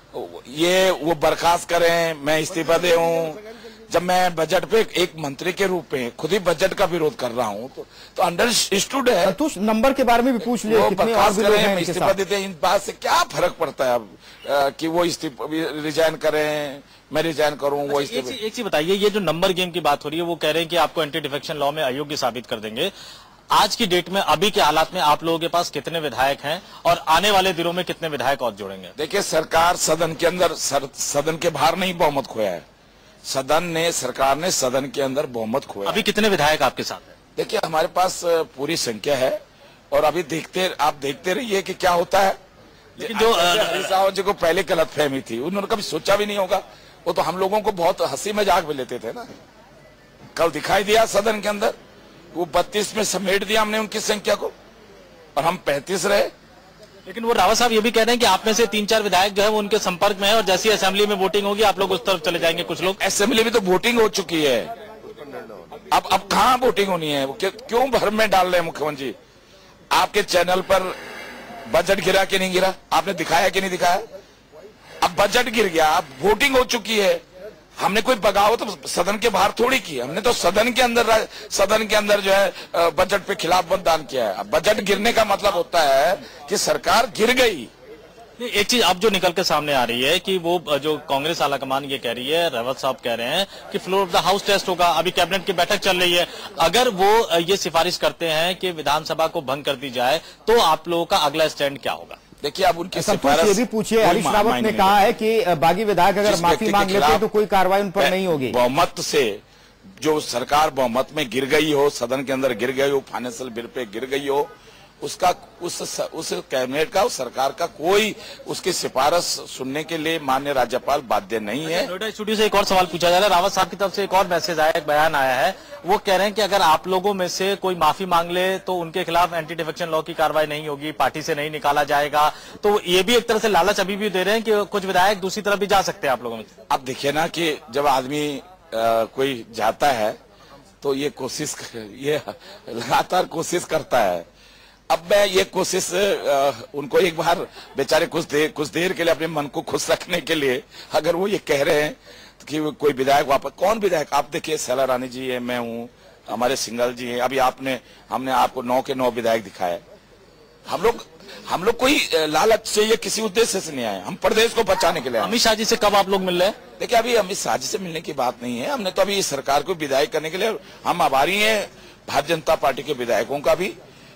ये वो बर्खास्त करें, मैं इस्तीफा दे हूँ। जब मैं बजट पे एक मंत्री के रूप में खुद ही बजट का विरोद कर रहा हूँ, तो, तो अंडरस्टूड है। तो नंबर के बारे में भी पूछ लिया, कितने और भी लोग हैं इस्तीफा देते हैं, इन बात से क्या फर्क पड़ता है अब आ, कि वो इस्तीफा रिजाइन करें, मैं रिजाइन करूं, वो इस्तीफा। एक चीज बताइए, ये जो नंबर गेम की बात हो रही है, वो कह रहे हैं कि आपको एंटी डिफेक्शन लॉ में अयोग्य साबित कर देंगे। आज की डेट में, अभी के हालात में आप लोगों के पास कितने विधायक हैं और आने वाले दिनों में कितने विधायक और जोड़ेंगे? देखिए, सरकार सदन के अंदर सर, सदन के बाहर नहीं बहुमत खोया है, सदन ने सरकार ने सदन के अंदर बहुमत खोया। अभी कितने विधायक आपके साथ हैं? देखिए, हमारे पास पूरी संख्या है, और अभी देखते आप देखते रहिए कि क्या होता है। लेकिन जो हरीश रावत जी को पहले गलतफहमी थी, उन्होंने कभी सोचा भी नहीं होगा, वो तो हम लोगों को बहुत हंसी मजाक में लेते थे ना। कल दिखाई दिया सदन के अंदर, वो बत्तीस में समेट दिया हमने उनकी संख्या को, और हम पैंतीस रहे। लेकिन वो रावत साहब ये भी कह रहे हैं कि आप में से तीन चार विधायक जो है वो उनके संपर्क में है, और जैसी असेंबली में वोटिंग होगी आप लोग उस तरफ चले जाएंगे। कुछ लोग असेंबली में तो वोटिंग हो चुकी है, अब अब कहाँ वोटिंग होनी है? क्यों भर में डाल रहे हैं मुख्यमंत्री? आपके चैनल पर बजट गिरा कि नहीं गिरा, आपने दिखाया कि नहीं दिखाया? अब बजट गिर गया, अब वोटिंग हो चुकी है। हमने कोई बगावत तो सदन के बाहर थोड़ी की, हमने तो सदन के अंदर सदन के अंदर जो है बजट पे खिलाफ मतदान किया है। अब बजट गिरने का मतलब होता है कि सरकार गिर गई। एक चीज अब जो निकल के सामने आ रही है कि वो जो कांग्रेस आलाकमान ये कह रही है, रावत साहब कह रहे हैं कि floor of the house test होगा। अभी कैबिनेट की बैठक चल रही है, अगर वो ये सिफारिश करते हैं कि विधानसभा को भंग कर दी जाए, तो आप लोगों का अगला स्टैंड क्या होगा? देखिए, अब उनकी सिफारिश ये भी पूछिए, हरीश रावत ने कहा है कि बागी विधायक अगर माफी मांग लेते हैं तो कोई कार्रवाई उन पर नहीं होगी। बहुमत से जो सरकार बहुमत में गिर गई हो, सदन के अंदर गिर गई हो, फाइनेंशियल बिल पे गिर गई हो, उसका उस उस कैबिनेट का, उस सरकार का कोई उसकी सिफारिश सुनने के लिए माननीय राज्यपाल बाध्य नहीं है। नोएडा स्टूडियो से एक और सवाल पूछा जा रहा है। रावत साहब की तरफ से एक और मैसेज आया, एक बयान आया है, वो कह रहे हैं कि अगर आप लोगों में से कोई माफी मांग ले तो उनके खिलाफ एंटी डिफेक्शन लॉ की कार्रवाई नहीं होगी, पार्टी से नहीं निकाला जाएगा। तो ये भी एक तरह से लालच अभी भी दे रहे हैं कि कुछ विधायक दूसरी तरफ भी जा सकते हैं आप लोगों में। अब देखिए ना कि जब आदमी आ, कोई जाता है तो ये कोशिश ये लगातार कोशिश करता है। अब मैं ये कोशिश आ, उनको एक बार बेचारे कुछ देर कुछ देर के लिए अपने मन को खुश रखने के लिए, अगर वो ये कह रहे हैं कि कोई विधायक वापस, कौन विधायक? आप देखिए, शैला रानी जी है, मैं हूँ, हमारे सिंगल जी हैं, अभी आपने हमने आपको नौ के नौ विधायक दिखाए। हम लोग हम लोग कोई लालच से या किसी उद्देश्य से नहीं आए, हम प्रदेश को बचाने के लिए। अमित शाह जी से कब आप लोग मिल रहे हैं? देखिए, अभी अमित शाह जी से मिलने की बात नहीं है, हमने तो अभी सरकार को विधायक करने के लिए हम आभारी हैं भारतीय जनता पार्टी के विधायकों का भी,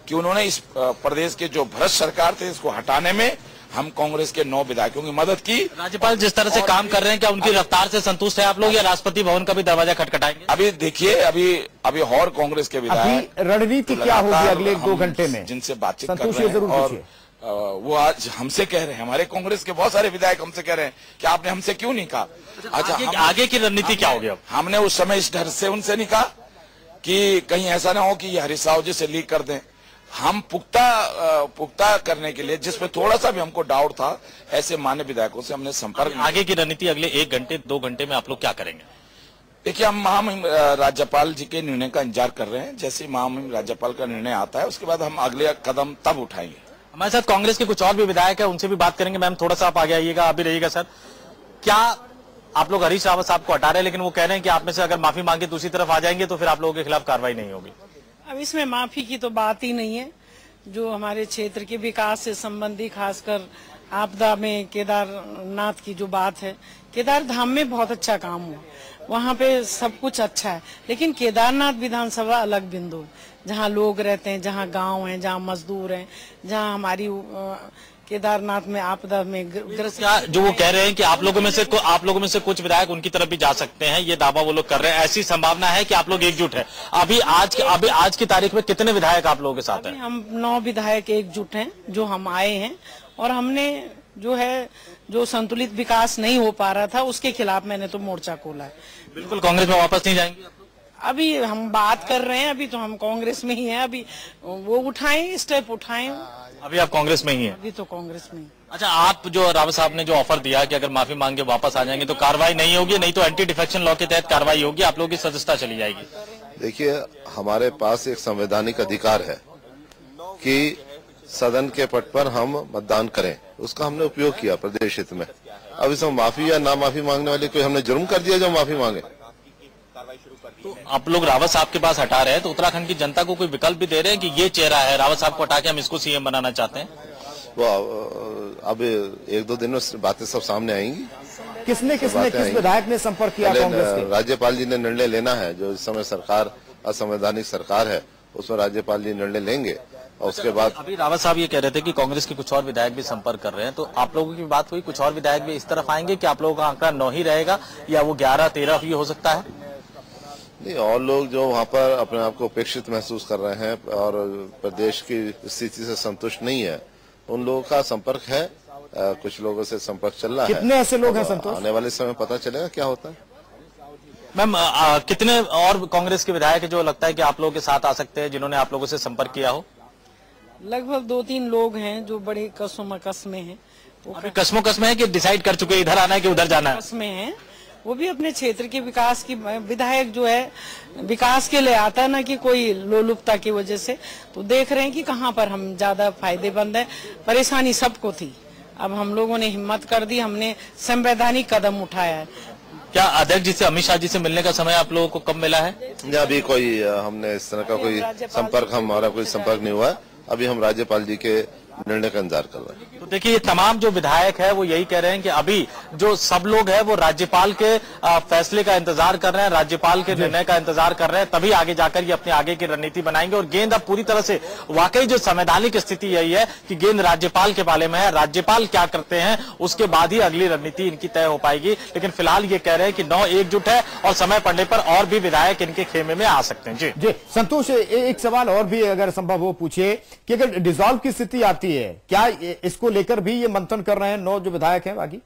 कि उन्होंने इस प्रदेश के जो भ्रष्ट सरकार थे इसको हटाने में हम कांग्रेस के नौ विधायकों की मदद की। राज्यपाल जिस तरह से काम कर रहे हैं, क्या उनकी रफ्तार से संतुष्ट है आप लोग, या राष्ट्रपति भवन का भी दरवाजा खटखटाएंगे? अभी देखिए, अभी अभी और कांग्रेस के विधायक रणनीति क्या होगी अगले दो घंटे में, जिनसे बातचीत कर रहे हैं, और वो आज हमसे कह रहे हैं, हमारे कांग्रेस के बहुत सारे विधायक हमसे कह रहे हैं कि आपने हमसे क्यों नहीं कहा। अच्छा, आगे, आगे की रणनीति क्या होगी? अब हमने उस समय इस डर से उनसे नहीं कहा कि कहीं ऐसा ना हो कि ये हरीश राव जी से लीक कर दें। हम पुख्ता पुख्ता करने के लिए, जिसमें थोड़ा सा भी हमको डाउट था, ऐसे मान्य विधायकों से हमने संपर्क। आगे की रणनीति अगले एक घंटे दो घंटे में आप लोग क्या करेंगे? देखिए, हम महामहिम राज्यपाल जी के निर्णय का इंतजार कर रहे हैं। जैसे महामहिम राज्यपाल का निर्णय आता है उसके बाद हम अगले कदम तब उठाएंगे। हमारे साथ कांग्रेस के कुछ और भी विधायक है, उनसे भी बात करेंगे। मैम, थोड़ा सा आप आगे आइएगा, अभी रहिएगा। सर, क्या आप लोग हरीश रावत साहब को हटा रहे हैं, लेकिन वो कह रहे हैं कि आप में से अगर माफी मांगे दूसरी तरफ आ जाएंगे तो फिर आप लोगों के खिलाफ कार्रवाई नहीं होगी? अब इसमें माफी की तो बात ही नहीं है। जो हमारे क्षेत्र के विकास से संबंधी, खासकर आपदा में केदारनाथ की जो बात है, केदार धाम में बहुत अच्छा काम हुआ, वहाँ पे सब कुछ अच्छा है, लेकिन केदारनाथ विधानसभा अलग बिंदु है, जहाँ लोग रहते हैं, जहाँ गांव हैं, जहाँ मजदूर हैं, जहाँ हमारी केदारनाथ में आपदा में ग्रस्त। जो वो कह रहे हैं कि आप लोगों में से आप लोगों में से कुछ विधायक उनकी तरफ भी जा सकते हैं, ये दावा वो लोग कर रहे हैं। ऐसी संभावना है कि आप लोग एकजुट है? अभी आज के अभी आज की तारीख में कितने विधायक आप लोगों के साथ हैं? हम नौ विधायक एकजुट हैं, जो हम आए हैं, और हमने जो है जो संतुलित विकास नहीं हो पा रहा था उसके खिलाफ मैंने तो मोर्चा खोला है। बिल्कुल, कांग्रेस में वापस नहीं जाएंगे? अभी हम बात कर रहे हैं, अभी तो हम कांग्रेस में ही हैं, अभी वो उठाएं, स्टेप उठाएं। अभी आप कांग्रेस में ही हैं? अभी तो कांग्रेस में ही। अच्छा, आप जो रावत साहब ने जो ऑफर दिया कि अगर माफी मांगे वापस आ जाएंगे तो कार्रवाई नहीं होगी, नहीं तो एंटी डिफेक्शन लॉ के तहत कार्रवाई होगी, आप लोगों की सदस्यता चली जाएगी? देखिए, हमारे पास एक संवैधानिक अधिकार है कि सदन के पट पर हम मतदान करें, उसका हमने उपयोग किया प्रदेश हित में। अब इसमें माफी या ना माफी मांगने वाले कोई हमने जुर्म कर दिया जो माफी मांगे? तो आप लोग रावत साहब के पास हटा रहे हैं, तो उत्तराखंड की जनता को कोई विकल्प भी दे रहे हैं कि ये चेहरा है, रावत साहब को हटा के हम इसको सीएम बनाना चाहते हैं? वो अब एक दो दिन में बातें सब सामने आएंगी। किसने किसने किस विधायक ने संपर्क किया कांग्रेस के? राज्यपाल जी ने निर्णय लेना है। जो इस समय सरकार असंवैधानिक सरकार है उसमें राज्यपाल जी निर्णय लेंगे, और उसके बाद अभी रावत साहब ये कह रहे थे कि कांग्रेस के कुछ और विधायक भी संपर्क कर रहे हैं, तो आप लोगों की बात हुई, कुछ और विधायक भी इस तरफ आएंगे कि आप लोगों का आंकड़ा नौ ही रहेगा या वो ग्यारह तेरह भी हो सकता है? नहीं, और लोग जो वहाँ पर अपने आप को उपेक्षित महसूस कर रहे हैं और प्रदेश की स्थिति से संतुष्ट नहीं है, उन लोगों का संपर्क है। आ, कुछ लोगों से संपर्क चल रहा है। कितने ऐसे लोग हैं संतोष? आने वाले समय पता चलेगा क्या होता है। मैम, कितने और कांग्रेस के विधायक जो लगता है कि आप लोगों के साथ आ सकते हैं, जिन्होंने आप लोगों से संपर्क किया हो? लगभग दो तीन लोग हैं जो बड़े कसमकस में हैं। अभी कसमोकस में है कि डिसाइड कर चुके इधर आना है कि उधर जाना है? कस में हैं, वो भी अपने क्षेत्र के विकास की, विधायक जो है विकास के लिए आता है ना कि कोई लोलुपता की वजह से, तो देख रहे हैं कि कहाँ पर हम ज्यादा फायदेमंद है। परेशानी सबको थी, अब हम लोगों ने हिम्मत कर दी, हमने संवैधानिक कदम उठाया है। क्या अध्यक्ष जी से, अमित शाह जी से मिलने का समय आप लोगों को कब मिला है? अभी कोई हमने इस तरह का कोई संपर्क, हमारा कोई संपर्क नहीं हुआ है। अभी हम राज्यपाल जी के निर्णय का इंतजार कर रहे हैं। तो देखिए, तमाम जो विधायक है वो यही कह रहे हैं कि अभी जो सब लोग हैं वो राज्यपाल के फैसले का इंतजार कर रहे हैं, राज्यपाल के निर्णय का इंतजार कर रहे हैं, तभी आगे जाकर ये अपने आगे की रणनीति बनाएंगे। और गेंद अब पूरी तरह से, वाकई जो संवैधानिक स्थिति यही है कि गेंद राज्यपाल के पाले में है, राज्यपाल क्या करते हैं उसके बाद ही अगली रणनीति इनकी तय हो पाएगी। लेकिन फिलहाल ये कह रहे हैं कि नौ एकजुट है और समय पड़ने पर और भी विधायक इनके खेमे में आ सकते हैं। जी जी संतोष, एक सवाल और भी अगर संभव हो पूछिए कि अगर डिसॉल्व की स्थिति आती है, क्या इसको लेकर भी ये मंथन कर रहे हैं नौ जो विधायक हैं बाकी?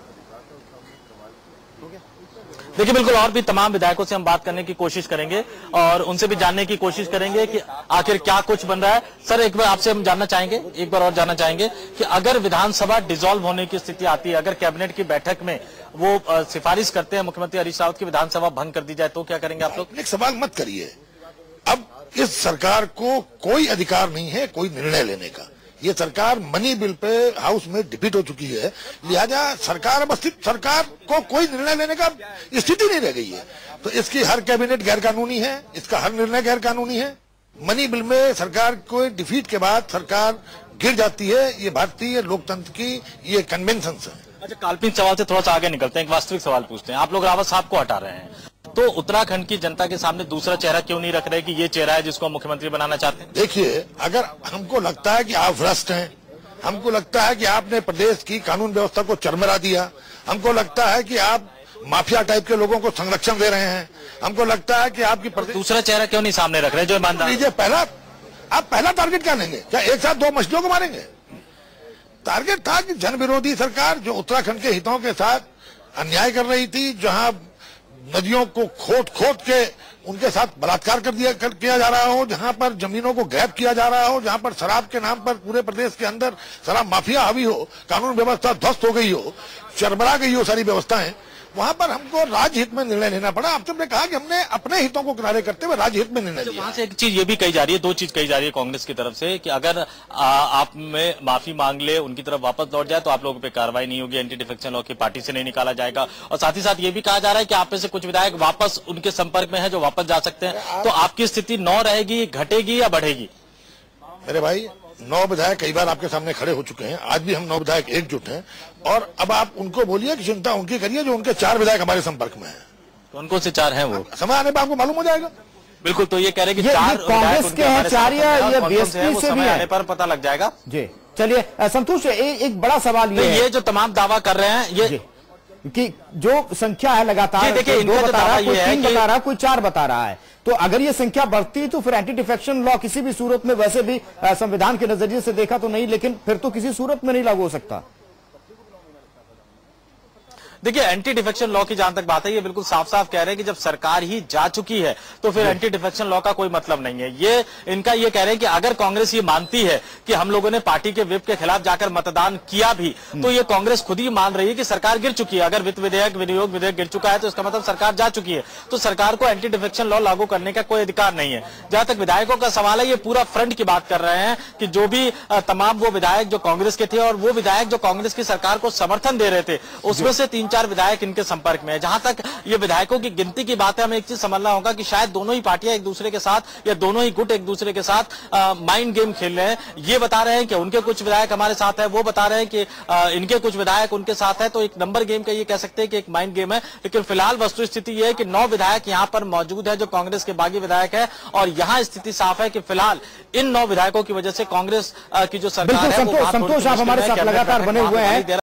देखिए, बिल्कुल, और भी तमाम विधायकों से हम बात करने की कोशिश करेंगे और उनसे भी जानने की कोशिश करेंगे कि आखिर क्या कुछ बन रहा है। सर, एक बार आपसे हम जानना चाहेंगे, एक बार और जानना चाहेंगे कि अगर विधानसभा डिसॉल्व होने की स्थिति आती है, अगर कैबिनेट की बैठक में वो आ, सिफारिश करते हैं मुख्यमंत्री हरीश रावत की विधानसभा भंग कर दी जाए, तो क्या करेंगे आप लोग? एक सवाल मत करिए। अब इस सरकार को कोई अधिकार नहीं है कोई निर्णय लेने का। ये सरकार मनी बिल पे हाउस में डिफीट हो चुकी है, लिहाजा सरकार अवस्थित सरकार को कोई निर्णय लेने का स्थिति नहीं रह गई है। तो इसकी हर कैबिनेट गैर कानूनी है, इसका हर निर्णय गैर कानूनी है। मनी बिल में सरकार को डिफीट के बाद सरकार गिर जाती है, ये भारतीय लोकतंत्र की ये कन्वेंशन है। अच्छा, काल्पनिक सवाल से थोड़ा सा आगे निकलते हैं, एक वास्तविक सवाल पूछते हैं। आप लोग रावत साहब को हटा रहे हैं, तो उत्तराखंड की जनता के सामने दूसरा चेहरा क्यों नहीं रख रहे कि ये चेहरा है जिसको हम मुख्यमंत्री बनाना चाहते हैं? देखिए, अगर हमको लगता है कि आप भ्रष्ट हैं, हमको लगता है कि आपने प्रदेश की कानून व्यवस्था को चरमरा दिया, हमको लगता है कि आप माफिया टाइप के लोगों को संरक्षण दे रहे हैं, हमको लगता है कि आपकी दूसरा चेहरा क्यों नहीं सामने रख रहे जो ईमानदार? लीजिए, पहला आप पहला टारगेट क्या लेंगे? क्या एक साथ दो मछलियों को मारेंगे? टारगेट था कि जन विरोधी सरकार जो उत्तराखंड के हितों के साथ अन्याय कर रही थी, जहां नदियों को खोद खोद के उनके साथ बलात्कार कर दिया कर, किया जा रहा हो, जहां पर जमीनों को गैप किया जा रहा हो, जहां पर शराब के नाम पर पूरे प्रदेश के अंदर शराब माफिया हावी हो, कानून व्यवस्था ध्वस्त हो गई हो, चरमरा गई हो सारी व्यवस्थाएं, वहां पर हमको राज्य हित में निर्णय लेना पड़ा। आप सबने कहा कि हमने अपने हितों को किनारे करते हुए राज्य हित में निर्णय लिया। वहां से एक चीज ये भी कही जा रही है, दो चीज कही जा रही है कांग्रेस की तरफ से कि अगर आ, आप में माफी मांग ले, उनकी तरफ वापस लौट जाए तो आप लोगों पे कार्रवाई नहीं होगी, एंटी डिफेक्शन लॉ की पार्टी से नहीं निकाला जाएगा। और साथ ही साथ ये भी कहा जा रहा है कि आप में से कुछ विधायक वापस उनके संपर्क में है जो वापस जा सकते हैं। तो आपकी स्थिति नौ रहेगी, घटेगी या बढ़ेगी? मेरे भाई, नौ विधायक कई बार आपके सामने खड़े हो चुके हैं, आज भी हम नौ विधायक एकजुट हैं, और अब आप उनको बोलिए कि चिंता उनकी करिए जो उनके चार विधायक हमारे संपर्क में हैं। कौन कौन से चार हैं वो? समय आने पर आपको मालूम हो जाएगा। बिल्कुल, तो ये कह रहे हैं कि ये, चार ये कांग्रेस के हैं चार या ये बीएसपी से भी आने पर पता लग जाएगा। जी चलिए संतोष, एक बड़ा सवाल ये ये जो तमाम दावा कर रहे हैं ये कि जो संख्या है लगातार, देखिए दो बता रहा है, कोई तीन बता रहा है, कोई चार बता रहा है, तो अगर ये संख्या बढ़ती है तो फिर एंटी डिफेक्शन लॉ किसी भी सूरत में, वैसे भी संविधान के नजरिए से देखा तो नहीं, लेकिन फिर तो किसी सूरत में नहीं लागू हो सकता। देखिए, एंटी डिफेक्शन लॉ की जहां तक बात है, ये बिल्कुल साफ साफ कह रहे हैं कि जब सरकार ही जा चुकी है तो फिर एंटी डिफेक्शन लॉ का कोई मतलब नहीं है। ये इनका ये कह रहे हैं कि अगर कांग्रेस ये मानती है कि हम लोगों ने पार्टी के विप के खिलाफ जाकर मतदान किया भी, तो ये कांग्रेस खुद ही मान रही है कि सरकार गिर चुकी है। अगर वित्त विधेयक, विनियोग विधेयक गिर चुका है तो इसका मतलब सरकार जा चुकी है, तो सरकार को एंटी डिफेक्शन लॉ लागू करने का कोई अधिकार नहीं है। जहां तक विधायकों का सवाल है, ये पूरा फ्रंट की बात कर रहे हैं कि जो भी तमाम वो विधायक जो कांग्रेस के थे और वो विधायक जो कांग्रेस की सरकार को समर्थन दे रहे थे, उसमें से तीन चार विधायक इनके संपर्क में है। जहां तक ये विधायकों की गिनती की बात है, हमें एक चीज समझना होगा कि शायद दोनों ही पार्टियां एक दूसरे के साथ या दोनों ही गुट एक दूसरे के साथ आ, माइंड गेम खेल रहे हैं। ये बता रहे हैं कि उनके कुछ विधायक हमारे साथ है, वो बता रहे हैं कि आ, इनके कुछ विधायक उनके साथ है। तो एक नंबर गेम का ये कह सकते हैं कि एक माइंड गेम है। लेकिन फिलहाल वस्तु स्थिति ये है कि नौ विधायक यहां पर मौजूद है जो कांग्रेस के बागी विधायक है, और यहां स्थिति साफ है कि फिलहाल इन नौ विधायकों की वजह से कांग्रेस की जो सरकार है वो संतोष, आप हमारे साथ लगातार बने हुए हैं।